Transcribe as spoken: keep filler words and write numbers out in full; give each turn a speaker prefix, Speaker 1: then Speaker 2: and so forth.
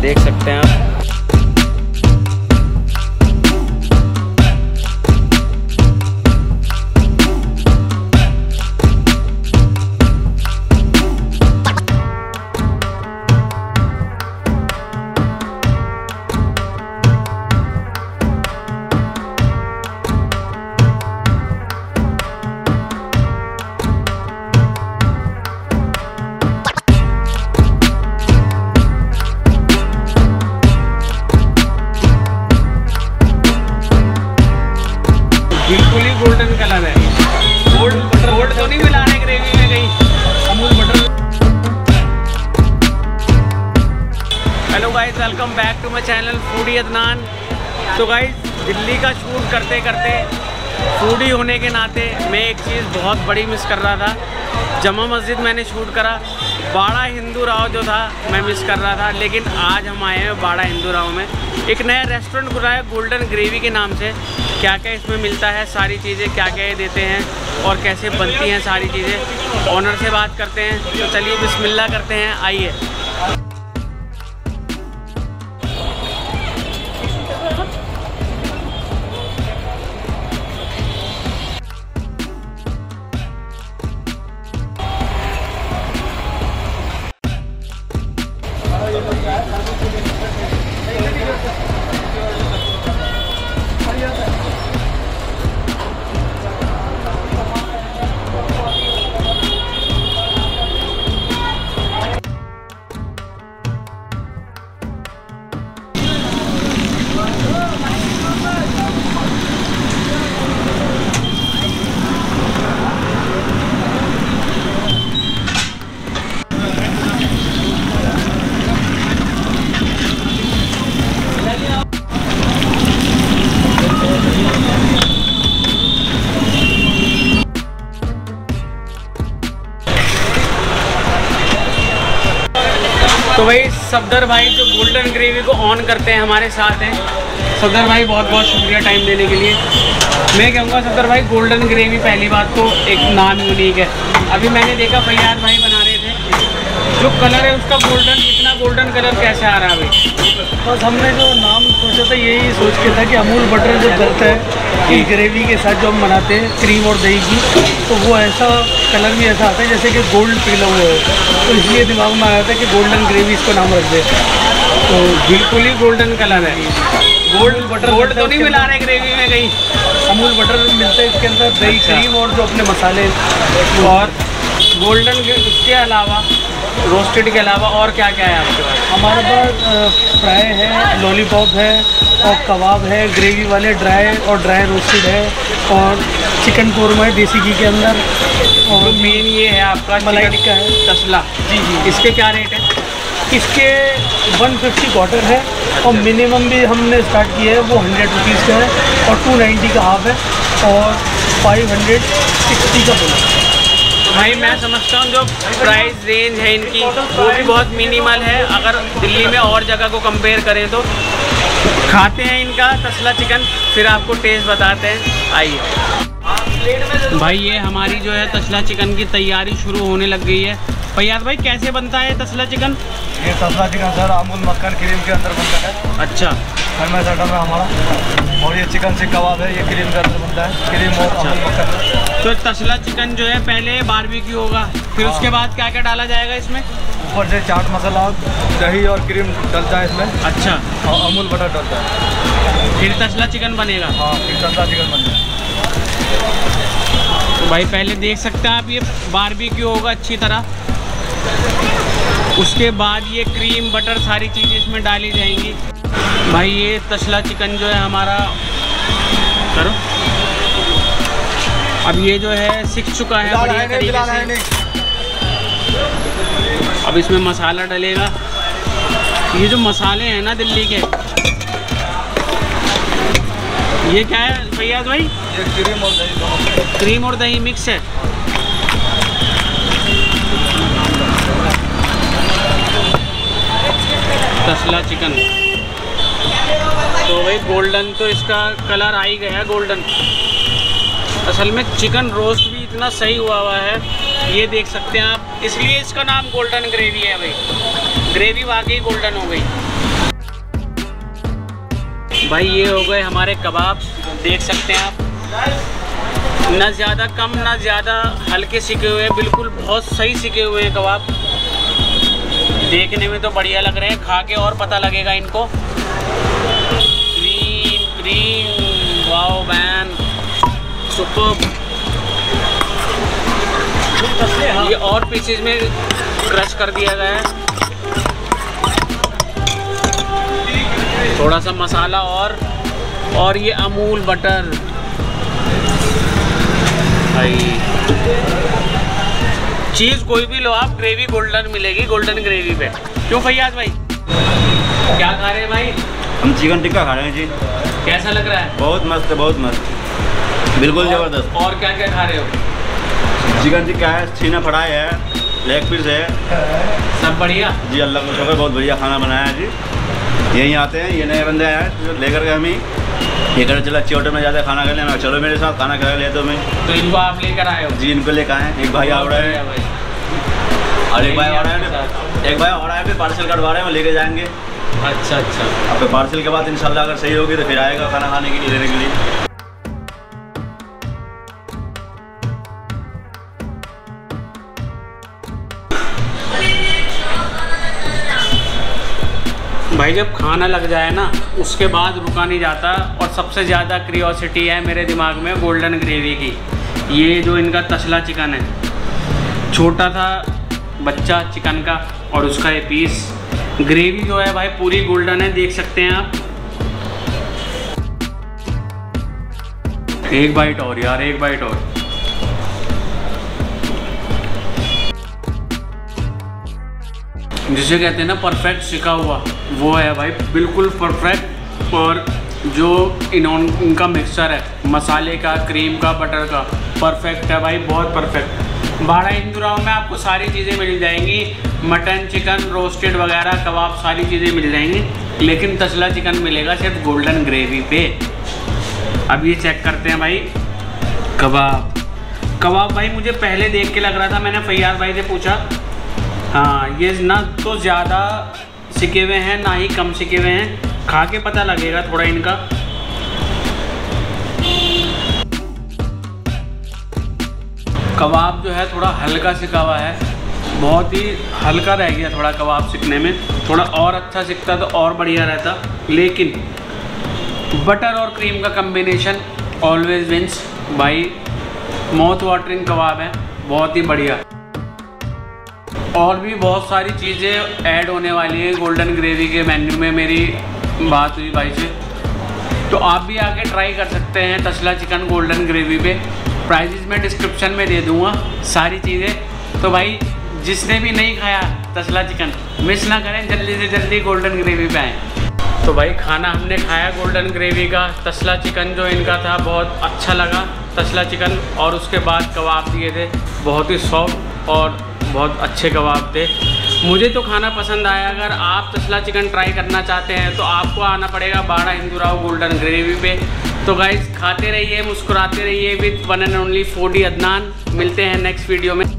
Speaker 1: देख सकते हैं आप। बिल्कुल ही गोल्डन कलर है। गोल्ड बटर गोल्ड तो नहीं मिला रहे ग्रेवी में कहीं Amul butter. Hello guys, welcome back to my channel Foodie Adnan. तो गाइस, दिल्ली का शूट करते करते फूडी होने के नाते मैं एक चीज़ बहुत बड़ी मिस कर रहा था। जमा मस्जिद मैंने शूट करा, बाड़ा हिंदू राव जो था मैं मिस कर रहा था। लेकिन आज हम आए हैं बाड़ा हिंदू राव में, एक नया रेस्टोरेंट खुला है गोल्डन ग्रेवी के नाम से। क्या क्या इसमें मिलता है, सारी चीज़ें क्या क्या ये देते हैं और कैसे बनती हैं सारी चीज़ें, ऑनर से बात करते हैं। तो चलिए बिस्मिल्लाह करते हैं, आइए। तो भाई सफदर भाई जो गोल्डन ग्रेवी को ऑन करते हैं हमारे साथ हैं। सफदर भाई बहुत बहुत शुक्रिया टाइम देने के लिए। मैं कहूँगा सफदर भाई, गोल्डन ग्रेवी पहली बात तो एक नाम यूनिक है। अभी मैंने देखा फैयाज भाई बना रहे थे, जो कलर है उसका गोल्डन, इतना गोल्डन कलर कैसे आ रहा है भाई?
Speaker 2: बस हमने जो नाम सोचा था यही सोच के था कि अमूल बटर जो डलता है इस ग्रेवी के साथ जो हम बनाते हैं क्रीम और दही की, तो वो ऐसा कलर भी ऐसा आता है जैसे कि गोल्ड पिघला हुआ है। तो इसलिए दिमाग में आया था कि गोल्डन ग्रेवी इसको नाम रख दे।
Speaker 1: तो बिल्कुल ही गोल्डन कलर है। गोल्ड बटर गोल्ड तो नहीं मिला रहे ग्रेवी में कहीं?
Speaker 2: अमूल बटर मिलता है इसके अंदर, दही क्रीम और जो अपने मसाले।
Speaker 1: और गोल्डन उसके अलावा, रोस्टेड के अलावा और क्या क्या है आपके पास?
Speaker 2: हमारे पास फ्राई है, लॉलीपॉप है और कबाब है, ग्रेवी वाले ड्राई और ड्राई रोस्टेड है, और चिकन कोरमा है देसी घी के अंदर। और
Speaker 1: तो मेन ये है आपका
Speaker 2: मलाई टिक्का है,
Speaker 1: तसला।
Speaker 2: जी जी।
Speaker 1: इसके क्या रेट है?
Speaker 2: इसके वन फिफ्टी क्वार्टर है और मिनिमम भी हमने स्टार्ट किया है वो हंड्रेड रुपीज़ का है, और टू नाइन्टी का हाफ है, और फाइव हंड्रेड सिक्सटी का फुल है।
Speaker 1: भाई मैं समझता हूँ जो प्राइस रेंज है इनकी वो भी बहुत मिनिमल है। अगर दिल्ली में और जगह को कंपेयर करें तो खाते हैं इनका तसला चिकन, फिर आपको टेस्ट बताते हैं, आइए। भाई ये हमारी जो है तसला चिकन की तैयारी शुरू होने लग गई है। फैयाज भाई कैसे बनता है तसला चिकन?
Speaker 2: ये तसला चिकन सर अमूल मक्खन क्रीम के अंदर बनता है।
Speaker 1: अच्छा,
Speaker 2: फेमस आइटम है हमारा। और ये चिकन सीख कबाब है, ये क्रीम के अंदर बनता है, क्रीम और अमूल मक्खन।
Speaker 1: तो तसला चिकन जो है पहले बारबेक्यू होगा, फिर हाँ। उसके बाद क्या क्या डाला जाएगा इसमें?
Speaker 2: ऊपर से चाट मसाला, दही और क्रीम डलता है इसमें।
Speaker 1: अच्छा,
Speaker 2: और अमूल बटर डलता है,
Speaker 1: फिर तसला चिकन बनेगा।
Speaker 2: हाँ, फिर तसला चिकन बनता है।
Speaker 1: तो भाई पहले देख सकते हैं आप, ये बारबेक्यू होगा अच्छी तरह, उसके बाद ये क्रीम बटर सारी चीज़ें इसमें डाली जाएंगी। भाई ये तसला चिकन जो है हमारा, करो अब ये जो है सीख चुका है बढ़िया तरीके से। अब इसमें मसाला डलेगा। ये जो मसाले हैं ना दिल्ली के, ये क्या है फैयाज भाई?
Speaker 2: ये क्रीम और दही,
Speaker 1: क्रीम और दही मिक्स है। तसला चिकन तो भाई गोल्डन तो इसका कलर आ ही गया, गोल्डन। असल में चिकन रोस्ट भी इतना सही हुआ हुआ है, ये देख सकते हैं आप, इसलिए इसका नाम गोल्डन ग्रेवी है भाई। ग्रेवी वाकई गोल्डन हो गई। भाई ये हो गए हमारे कबाब, देख सकते हैं आप, ना ज़्यादा कम ना ज़्यादा हल्के सिके हुए हैं, बिल्कुल बहुत सही सिके हुए हैं कबाब। देखने में तो बढ़िया लग रहे हैं, खा के और पता लगेगा इनको। Cream cream wow man, super. ये और पीसेज में क्रश कर दिया गया है, थोड़ा सा मसाला और और ये अमूल बटर। भाई चीज़ कोई भी लो आप, ग्रेवी गोल्डन मिलेगी, गोल्डन ग्रेवी पे। क्यों फैयाज भाई, क्या खा रहे हैं भाई?
Speaker 3: हम चिकन टिक्का खा रहे हैं जी।
Speaker 1: कैसा लग रहा है?
Speaker 3: बहुत मस्त है, बहुत मस्त, बिल्कुल ज़बरदस्त।
Speaker 1: और क्या क्या खा रहे हो?
Speaker 3: चिकन टिक्का है, छीना फ्राई है, लेग पीस है,
Speaker 1: सब बढ़िया
Speaker 3: जी। अल्लाह का शुक्र, बहुत बढ़िया खाना बनाया है जी। यहीं आते हैं, ये नए बंदे आए हैं तो लेकर के हम ही ये कर चला अच्छी होटल में जाते हैं खाना खाने। मैं चलो मेरे साथ खाना खा ले, तो मैं
Speaker 1: तो इनको आप लेकर आए हो?
Speaker 3: जी, इनको लेकर आए। एक भाई आ रहा है और एक भाई आ रहा है, एक भाई आ रहा है, फिर पार्सल करवा रहे हैं, वो लेके जाएंगे।
Speaker 1: अच्छा अच्छा।
Speaker 3: अब फिर पार्सल के बाद इंशाल्लाह अगर सही होगी तो फिर आएगा खाना खाने के लिए, लेने के लिए।
Speaker 1: भाई जब खाना लग जाए ना, उसके बाद रुका नहीं जाता। और सबसे ज़्यादा क्यूरियोसिटी है मेरे दिमाग में गोल्डन ग्रेवी की। ये जो इनका तसला चिकन है, छोटा था बच्चा चिकन का और उसका ये पीस, ग्रेवी जो है भाई पूरी गोल्डन है, देख सकते हैं आप। एक बाइट और यार, एक बाइट और। जिसे कहते हैं ना परफेक्ट सिका हुआ, वो है भाई, बिल्कुल परफेक्ट। और जो इन्होंने इनका मिक्सचर है मसाले का, क्रीम का, बटर का, परफेक्ट है भाई, बहुत परफेक्ट। बाड़ा हिंदुराव में आपको सारी चीज़ें मिल जाएंगी, मटन, चिकन, रोस्टेड वगैरह, कबाब, सारी चीज़ें मिल जाएंगी। लेकिन तसला चिकन मिलेगा सिर्फ गोल्डन ग्रेवी पे। अब ये चेक करते हैं भाई कबाब। कबाब भाई मुझे पहले देख के लग रहा था, मैंने फैयाज भाई से पूछा, हाँ ये ना तो ज़्यादा सिके हुए हैं ना ही कम सिके हुए हैं, खा के पता लगेगा थोड़ा इनका। कबाब जो है थोड़ा हल्का सिका हुआ है, बहुत ही हल्का रह गया थोड़ा कबाब सिकने में। थोड़ा और अच्छा सिकता तो और बढ़िया रहता, लेकिन बटर और क्रीम का कम्बिनेशन ऑलवेज विंस भाई। माउथ वाटरिंग कबाब है, बहुत ही बढ़िया। और भी बहुत सारी चीज़ें ऐड होने वाली हैं गोल्डन ग्रेवी के मेन्यू में। मेरी बात हुई भाई से, तो आप भी आके ट्राई कर सकते हैं तसला चिकन गोल्डन ग्रेवी पे। प्राइजेस मैं डिस्क्रिप्शन में दे दूँगा सारी चीज़ें। तो भाई जिसने भी नहीं खाया तसला चिकन, मिस ना करें, जल्दी से जल्दी गोल्डन ग्रेवी पे आएँ। तो भाई खाना हमने खाया गोल्डन ग्रेवी का। तसला चिकन जो इनका था बहुत अच्छा लगा, तसला चिकन। और उसके बाद कबाब दिए थे, बहुत ही सॉफ्ट और बहुत अच्छे कबाब थे। मुझे तो खाना पसंद आया। अगर आप तसला चिकन ट्राई करना चाहते हैं तो आपको आना पड़ेगा बाड़ा हिंदुराव गोल्डन ग्रेवी पे। तो गाइस खाते रहिए, मुस्कुराते रहिए with one and only Foodie Adnan. मिलते हैं नेक्स्ट वीडियो में।